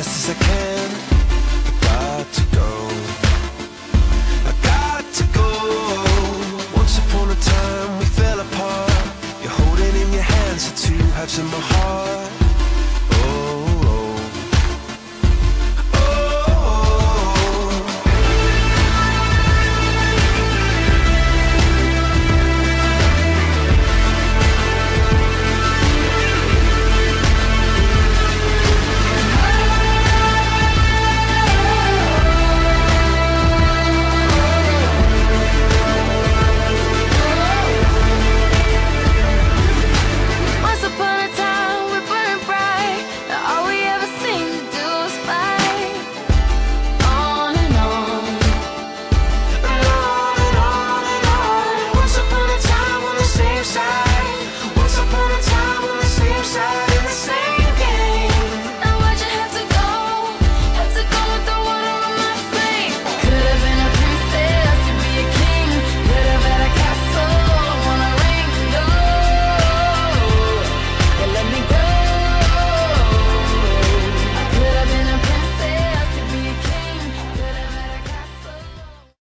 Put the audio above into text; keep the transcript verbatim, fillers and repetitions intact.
best as I can. I got to go, I got to go. Once upon a time we fell apart. You're holding in your hands the two halves of my heart.